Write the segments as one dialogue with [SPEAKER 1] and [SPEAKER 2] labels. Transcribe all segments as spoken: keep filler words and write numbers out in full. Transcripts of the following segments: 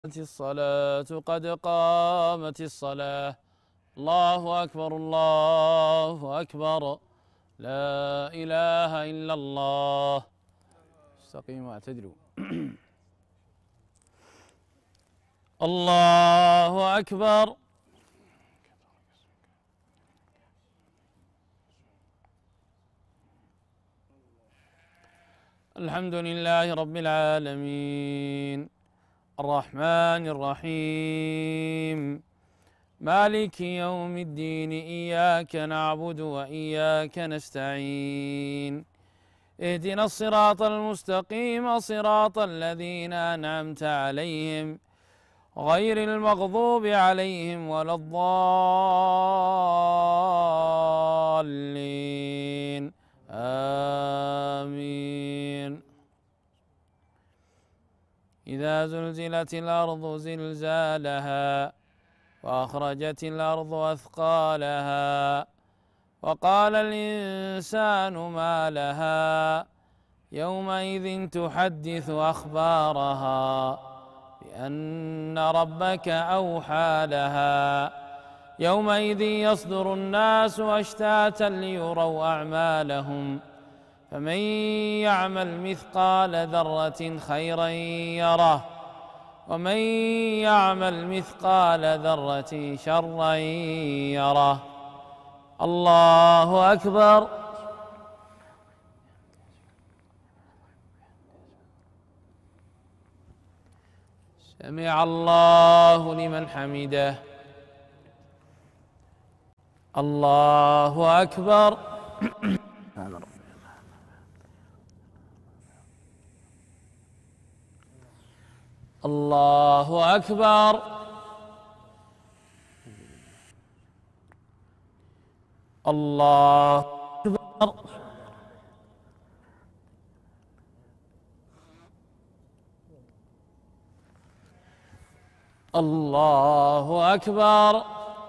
[SPEAKER 1] الصلاة قد قامت الصلاة. الله أكبر الله أكبر، لا إله إلا الله. استقيموا واعتدلوا. الله أكبر. الحمد لله رب العالمين، الرحمن الرحيم، مالك يوم الدين، إياك نعبد وإياك نستعين، اهدنا الصراط المستقيم، صراط الذين أنعمت عليهم غير المغضوب عليهم ولا الضالين، آمين. إذا زلزلت الأرض زلزالها وأخرجت الأرض أثقالها وقال الإنسان ما لها يومئذ تحدث أخبارها بأن ربك أوحى لها يومئذ يصدر الناس أشتاتا ليروا أعمالهم فمن يعمل مثقال ذرة خيرا يره ومن يعمل مثقال ذرة شرا يره. الله أكبر. سمع الله لمن حمده. الله أكبر. الله أكبر. الله أكبر. الله أكبر.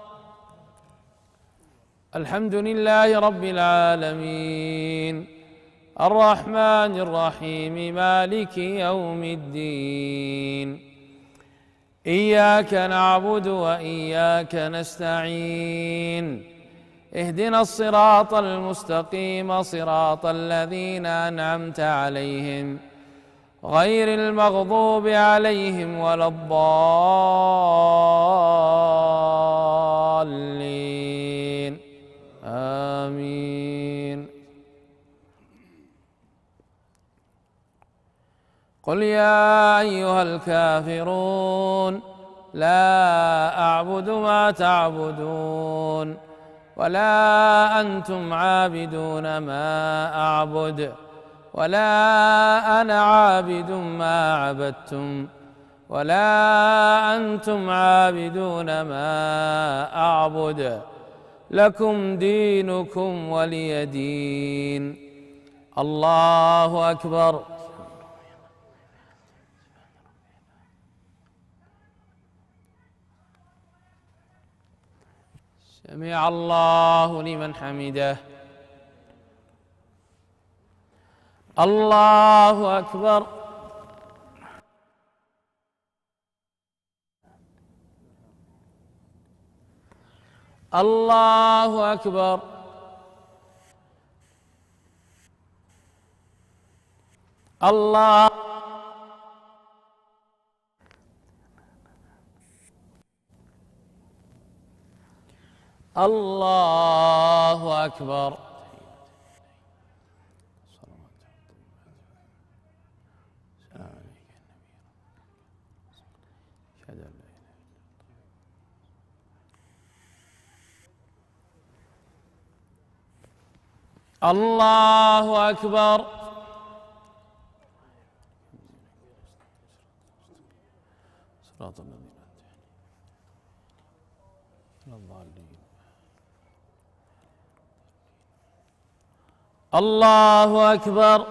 [SPEAKER 1] الحمد لله رب العالمين، الرحمن الرحيم، مالك يوم الدين، إياك نعبد وإياك نستعين، اهدنا الصراط المستقيم، صراط الذين أنعمت عليهم غير المغضوب عليهم ولا الضالين، آمين. قل يا أيها الكافرون لا أعبد ما تعبدون ولا أنتم عابدون ما أعبد ولا أنا عابد ما عبدتم ولا أنتم عابدون ما أعبد، لكم دينكم ولي دين. الله أكبر. سمع الله لمن حمده. الله أكبر. الله أكبر. الله الله أكبر. الله أكبر. صراط الذين الله أكبر.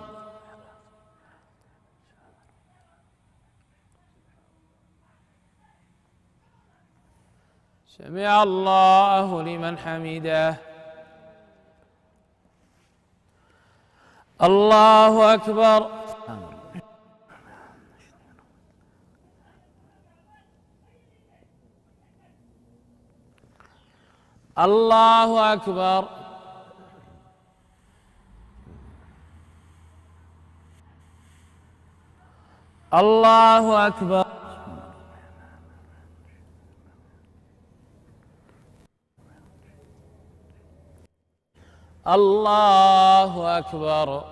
[SPEAKER 1] سمع الله لمن حمده. الله أكبر. الله أكبر. الله أكبر. الله أكبر.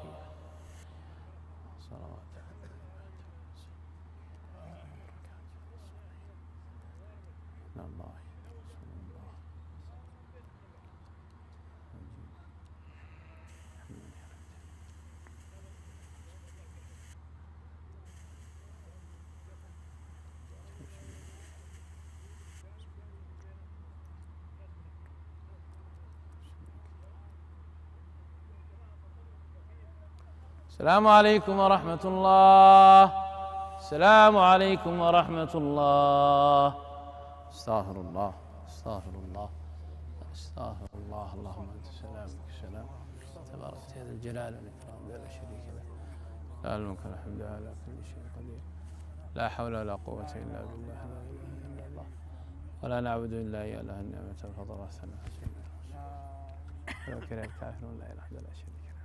[SPEAKER 1] السلام عليكم ورحمة الله. السلام عليكم ورحمة الله. استغفر الله استغفر الله استغفر الله. اللهم أنت السلام منك السلام تبارك يا ذا الجلال والإكرام لا شريك له لا الملك والحمد على كل شيء قدير لا حول ولا قوة إلا بالله لا إله إلا الله ولا نعبد إلا إياه له النعمة والفضل والثناء ولو كره الكافرون لا إله إلا لا شريك له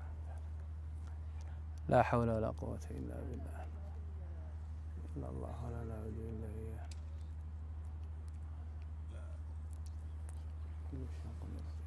[SPEAKER 1] لا حول ولا قوة إلا بالله إلا الله ولا نعبد إلا إياه كل شيء قدير